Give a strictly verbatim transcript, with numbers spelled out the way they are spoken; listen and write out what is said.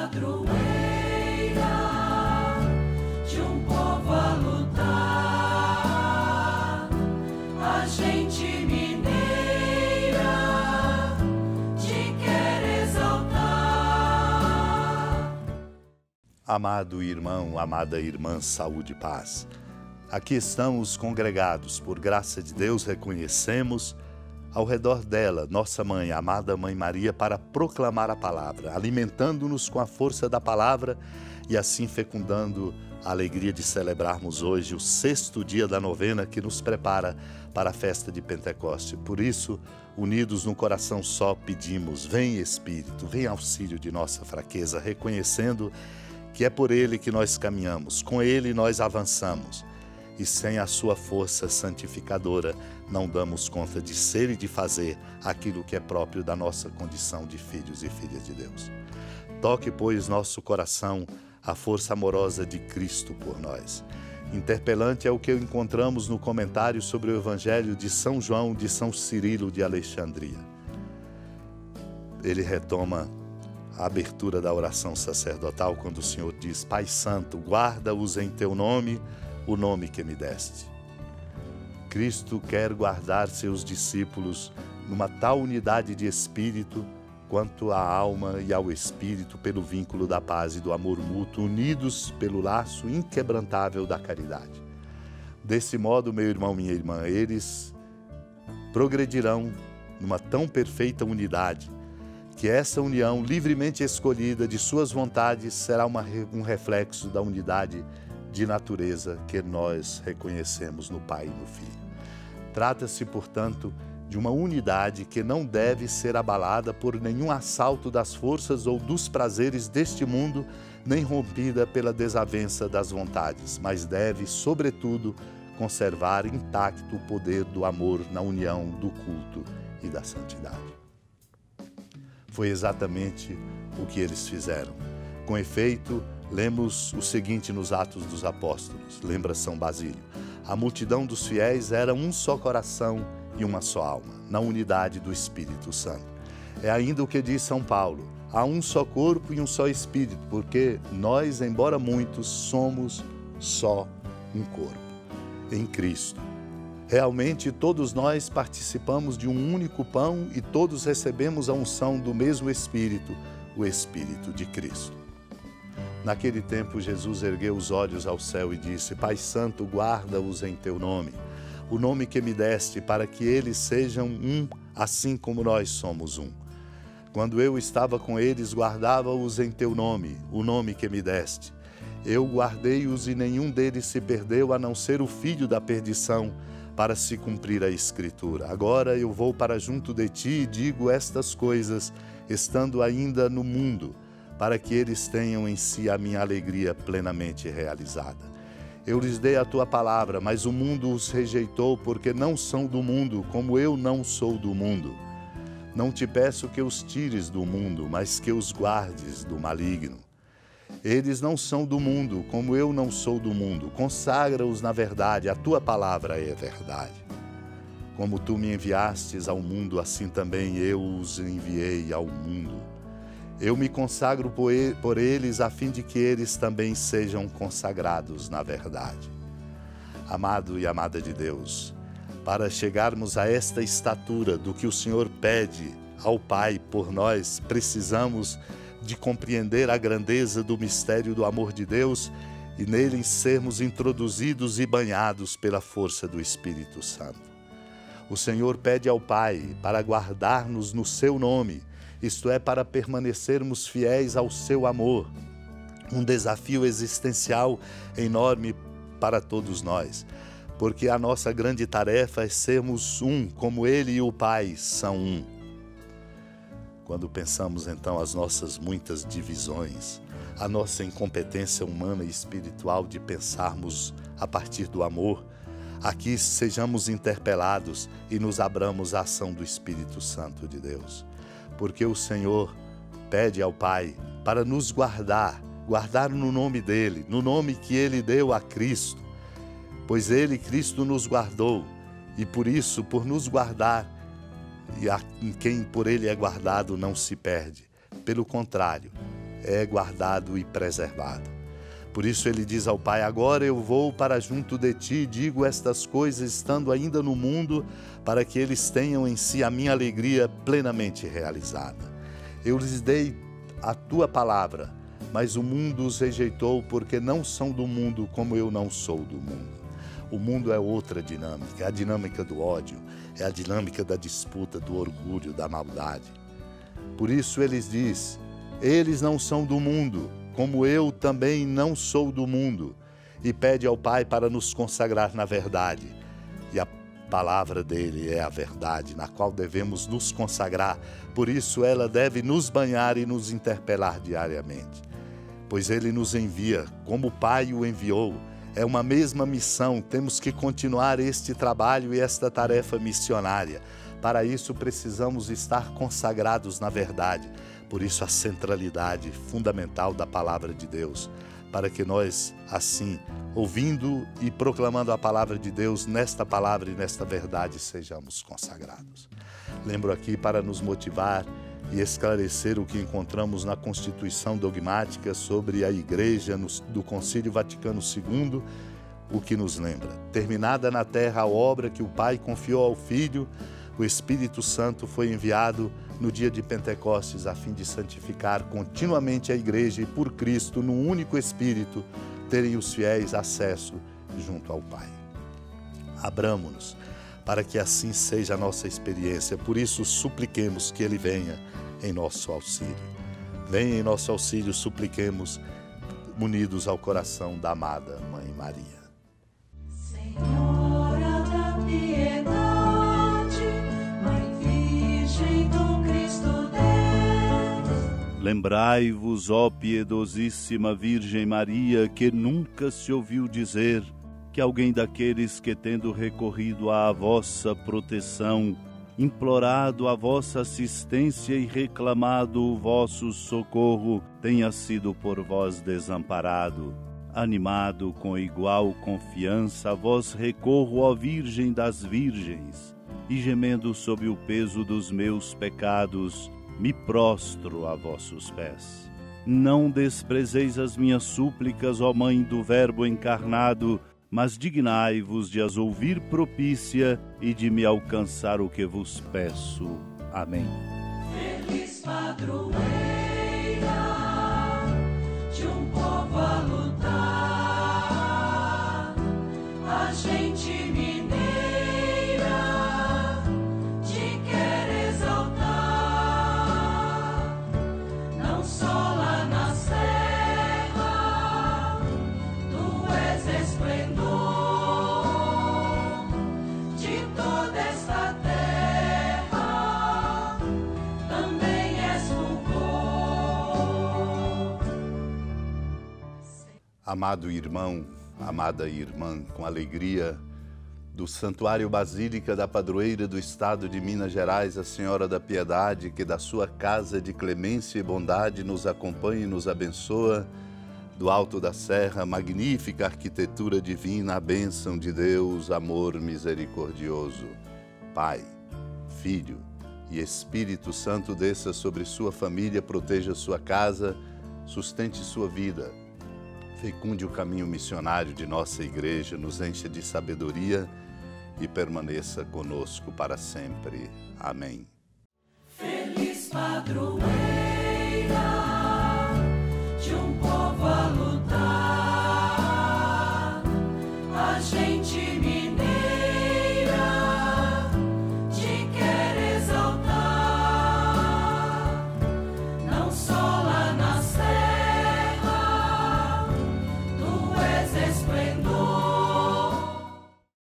padroeira de um povo a lutar, a gente mineira te quer exaltar. Amado irmão, amada irmã, saúde e paz. Aqui estamos congregados, por graça de Deus, reconhecemos ao redor dela, nossa mãe, a amada Mãe Maria, para proclamar a palavra, alimentando-nos com a força da palavra e assim fecundando a alegria de celebrarmos hoje o sexto dia da novena que nos prepara para a festa de Pentecoste. Por isso, unidos num coração só, pedimos: vem Espírito, vem auxílio de nossa fraqueza, reconhecendo que é por Ele que nós caminhamos, com Ele nós avançamos. E sem a sua força santificadora, não damos conta de ser e de fazer aquilo que é próprio da nossa condição de filhos e filhas de Deus. Toque, pois, nosso coração a força amorosa de Cristo por nós. Interpelante é o que encontramos no comentário sobre o Evangelho de São João de São Cirilo de Alexandria. Ele retoma a abertura da oração sacerdotal quando o Senhor diz: Pai Santo, guarda-os em teu nome, o nome que me deste. Cristo quer guardar seus discípulos numa tal unidade de espírito quanto à alma e ao espírito pelo vínculo da paz e do amor mútuo, unidos pelo laço inquebrantável da caridade. Desse modo, meu irmão, minha irmã, eles progredirão numa tão perfeita unidade que essa união livremente escolhida de suas vontades será uma, um reflexo da unidade de natureza que nós reconhecemos no Pai e no Filho. Trata-se, portanto, de uma unidade que não deve ser abalada por nenhum assalto das forças ou dos prazeres deste mundo, nem rompida pela desavença das vontades, mas deve, sobretudo, conservar intacto o poder do amor na união do culto e da santidade. Foi exatamente o que eles fizeram. Com efeito, lemos o seguinte nos Atos dos Apóstolos, lembra São Basílio: a multidão dos fiéis era um só coração e uma só alma, na unidade do Espírito Santo. É ainda o que diz São Paulo: há um só corpo e um só Espírito, porque nós, embora muitos, somos só um corpo, em Cristo. Realmente, todos nós participamos de um único pão e todos recebemos a unção do mesmo Espírito, o Espírito de Cristo. Naquele tempo, Jesus ergueu os olhos ao céu e disse: Pai Santo, guarda-os em teu nome, o nome que me deste, para que eles sejam um, assim como nós somos um. Quando eu estava com eles, guardava-os em teu nome, o nome que me deste. Eu guardei-os e nenhum deles se perdeu, a não ser o filho da perdição, para se cumprir a Escritura. Agora eu vou para junto de ti e digo estas coisas, estando ainda no mundo, para que eles tenham em si a minha alegria plenamente realizada. Eu lhes dei a tua palavra, mas o mundo os rejeitou, porque não são do mundo, como eu não sou do mundo. Não te peço que os tires do mundo, mas que os guardes do maligno. Eles não são do mundo, como eu não sou do mundo. Consagra-os na verdade, a tua palavra é verdade. Como tu me enviastes ao mundo, assim também eu os enviei ao mundo. Eu me consagro por eles, a fim de que eles também sejam consagrados na verdade. Amado e amada de Deus, para chegarmos a esta estatura do que o Senhor pede ao Pai por nós, precisamos de compreender a grandeza do mistério do amor de Deus e nele sermos introduzidos e banhados pela força do Espírito Santo. O Senhor pede ao Pai para guardar-nos no seu nome, isto é, para permanecermos fiéis ao seu amor. Um desafio existencial enorme para todos nós, porque a nossa grande tarefa é sermos um, como Ele e o Pai são um. Quando pensamos então as nossas muitas divisões, a nossa incompetência humana e espiritual de pensarmos a partir do amor, aqui sejamos interpelados e nos abramos à ação do Espírito Santo de Deus. Porque o Senhor pede ao Pai para nos guardar, guardar no nome dEle, no nome que Ele deu a Cristo, pois Ele, Cristo, nos guardou, e por isso, por nos guardar, e a quem por Ele é guardado não se perde. Pelo contrário, é guardado e preservado. Por isso ele diz ao Pai: agora eu vou para junto de ti, digo estas coisas estando ainda no mundo, para que eles tenham em si a minha alegria plenamente realizada. Eu lhes dei a tua palavra, mas o mundo os rejeitou, porque não são do mundo como eu não sou do mundo. O mundo é outra dinâmica, é a dinâmica do ódio, é a dinâmica da disputa, do orgulho, da maldade. Por isso eles diz: eles não são do mundo, como eu também não sou do mundo, e pede ao Pai para nos consagrar na verdade. E a palavra dele é a verdade, na qual devemos nos consagrar, por isso ela deve nos banhar e nos interpelar diariamente. Pois ele nos envia, como o Pai o enviou. É uma mesma missão, temos que continuar este trabalho e esta tarefa missionária. Para isso precisamos estar consagrados na verdade. Por isso a centralidade fundamental da palavra de Deus, para que nós, assim, ouvindo e proclamando a palavra de Deus, nesta palavra e nesta verdade, sejamos consagrados. Lembro aqui para nos motivar e esclarecer o que encontramos na Constituição Dogmática sobre a Igreja do Concílio Vaticano segundo, o que nos lembra: terminada na terra a obra que o Pai confiou ao Filho, o Espírito Santo foi enviado no dia de Pentecostes a fim de santificar continuamente a Igreja e por Cristo, no único Espírito, terem os fiéis acesso junto ao Pai. Abramo-nos para que assim seja a nossa experiência. Por isso supliquemos que Ele venha em nosso auxílio. Venha em nosso auxílio, supliquemos, unidos ao coração da amada Mãe Maria. Senhora da piedade, Mãe Virgem do Cristo Deus. Lembrai-vos, ó piedosíssima Virgem Maria, que nunca se ouviu dizer que alguém daqueles que, tendo recorrido à vossa proteção, implorado a vossa assistência e reclamado o vosso socorro, tenha sido por vós desamparado. Animado com igual confiança, a vós recorro, ó Virgem das Virgens, e gemendo sob o peso dos meus pecados, me prostro a vossos pés. Não desprezeis as minhas súplicas, ó Mãe do Verbo encarnado, mas dignai-vos de as ouvir propícia e de me alcançar o que vos peço. Amém. Feliz padroeira de um povo a lutar, a gente mineira te quer exaltar, não só lá na serra, tu és esplendor de toda esta terra, também és fulgor. Amado irmão, amada irmã, com alegria do Santuário Basílica da Padroeira do Estado de Minas Gerais, a Senhora da Piedade, que da sua casa de clemência e bondade nos acompanha e nos abençoa, do alto da serra, magnífica arquitetura divina, a bênção de Deus, amor misericordioso. Pai, Filho e Espírito Santo desça sobre sua família, proteja sua casa, sustente sua vida, fecunde o caminho missionário de nossa igreja, nos encha de sabedoria e permaneça conosco para sempre. Amém. Feliz padroeira